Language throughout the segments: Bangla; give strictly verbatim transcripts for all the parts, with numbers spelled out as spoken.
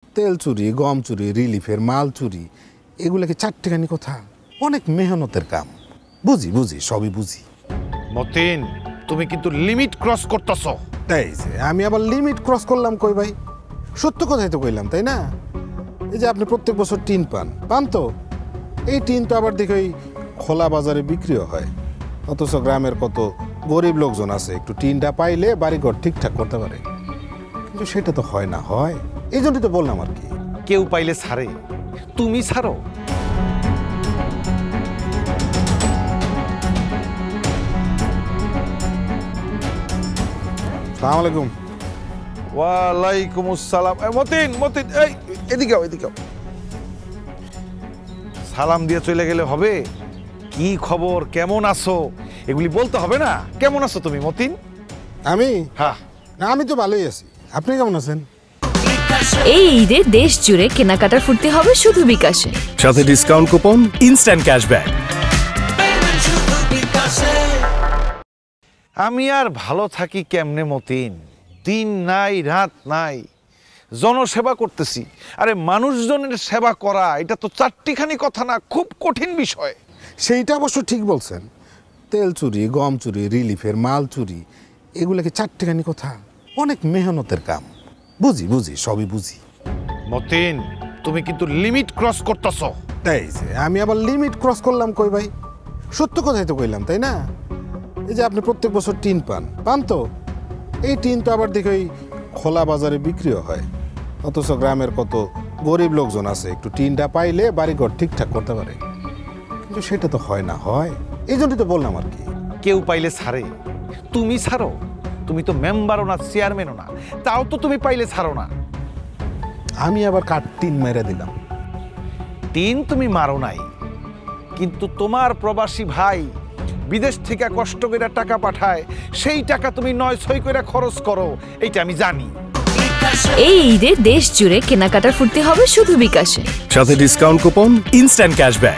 তেল চুরি, গম চুরি, রিলিফের মাল চুরি, এগুলো কি চারটেখানি কথা? অনেক মেহনতের কাম। বুঝি বুঝি সবই বুঝি। মতিন, তুমি কিন্তু লিমিট ক্রস করতেছ। তাই যে আমি আবার লিমিট ক্রস করলাম কই ভাই? সত্য কথাই তো কইলাম, তাই না? এই যে আপনি প্রত্যেক বছর টিন পান পান তো, এই টিন তো আবার দেখি ওই খোলা বাজারে বিক্রিও হয়। অথচ গ্রামের কত গরিব লোকজন আছে একটু টিনটা পাইলে বাড়িঘর ঠিকঠাক করতে পারে, কিন্তু সেটা তো হয় না। হয় এই জন্যই তো বললাম আর কি। কেউ পাইলে ছাড়ে, তুমি ছাড়ো। সালাম আলাইকুম। ওয়ালাইকুম আসসালাম। মতিন মতিন এই এদিকে আও, এদিকে আও। সালাম দিয়ে চলে গেলে হবে? কি খবর, কেমন আছো, এগুলি বলতে হবে না? কেমন আছো তুমি মতিন? আমি হ্যাঁ আমি তো ভালোই আছি। আপনি কেমন আছেন? এই ঈদে দেশ জুড়ে কেনাকাটার ফুর্তি হবে শুধু বিকাশে, সাথে ডিসকাউন্ট কুপন, ইনস্ট্যান্ট ক্যাশব্যাক। আমি আর ভালো থাকি কেমনে মতিন? দিন নাই রাত নাই জনসেবা করতেছি। আরে মানুষজনের সেবা করা এটা তো চারটিখানি কথা না, খুব কঠিন বিষয়। সেইটা অবশ্য ঠিক বলছেন। তেল চুরি, গম চুরি, রিলিফের মাল চুরি, এগুলো কি চারটেখানি কথা? অনেক মেহনতের কাম। বুঝি বুঝি সবই বুঝি। মতিন, তুমি কিন্তু লিমিট ক্রস করতেছ। তাই যে আমি আবার লিমিট ক্রস করলাম কই ভাই? সত্য কথাই তো কইলাম, তাই না? এই যে আপনি প্রত্যেক বছর টিন পান পান তো, এই টিন তো আবার দেখি ওই খোলা বাজারে বিক্রিও হয়। অথচ গ্রামের কত গরিব লোকজন আছে একটু টিনটা পাইলে বাড়িঘর ঠিকঠাক করতে পারে, কিন্তু সেটা তো হয় না। হয় এই জন্যই তো বললাম আর কি। কেউ পাইলে ছাড়ে, তুমি ছাড়ো। তুমি তো মেম্বারও না, চেয়ারম্যানও না, তাও তো তুমি পাইলে ছাড়ো না। আমি আবার কাঠ টিন মেরে দিলাম। টিন তুমি মারো নাই, কিন্তু তোমার প্রবাসী ভাই বিদেশ থেকে কষ্ট করে টাকা পাঠায়, সেই টাকা তুমি নয় ছয় করে খরচ করো, এইটা আমি জানি। এই ঈদে দেশ জুড়ে কেনাকাটার ফুর্তি হবে শুধু বিকাশে, সাথে ডিসকাউন্ট কুপন, ইনস্ট্যান্ট ক্যাশব্যাক।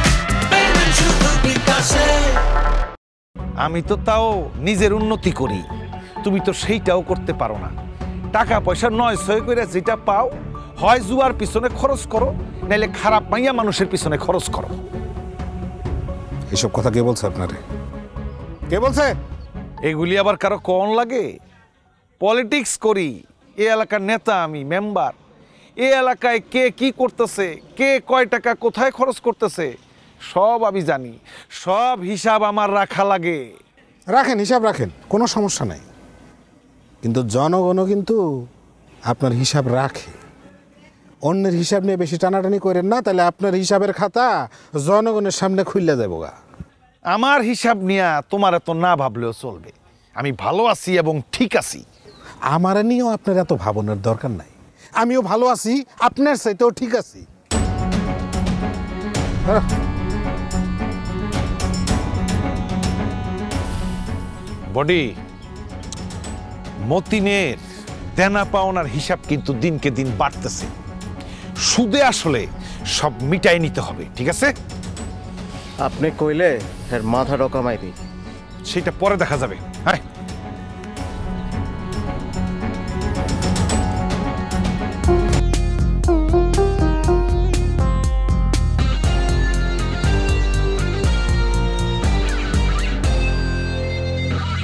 আমি তো তাও নিজের উন্নতি করি, তুমি তো সেইটাও করতে পারো না। টাকা পয়সা নয় ছয় করে যেটা পাও, হয় জুয়ার পিছনে খরচ করো, নাইলে খারাপ মাইয়া মানুষের পিছনে খরচ করো। এসব কথা কে বলছে আপনারে? কে বলছে? এগুলি আবার কারো কন লাগে? পলিটিক্স করি, এ এলাকার নেতা আমি, মেম্বার। এ এলাকায় কে কি করতেছে, কে কয় টাকা কোথায় খরচ করতেছে, সব আমি জানি। সব হিসাব আমার রাখা লাগে। রাখেন, হিসাব রাখেন, কোনো সমস্যা নাই। কিন্তু জনগণও কিন্তু আপনার হিসাব রাখে। অন্যের হিসাব নিয়ে বেশি টানাটানি করেন না, তাহলে আপনার হিসাবের খাতা জনগণের সামনে খুললে যাবো গা। আমার হিসাব নিয়ে তোমার এত না ভাবলেও চলবে। আমি ভালো আছি এবং ঠিক আছি। আমার নিয়েও আপনার এত ভাবনার দরকার নাই। আমিও ভালো আছি, আপনার চাইতেও ঠিক আছি। বডি, মতিনের দেনা পাওনার হিসাব কিন্তু দিনকে দিন বাড়তেছে। সুদে আসলে সব মিটাই নিতে হবে, ঠিক আছে? আপনি কইলে এর মাথাটা কমাই দিই। সেটা পরে দেখা যাবে।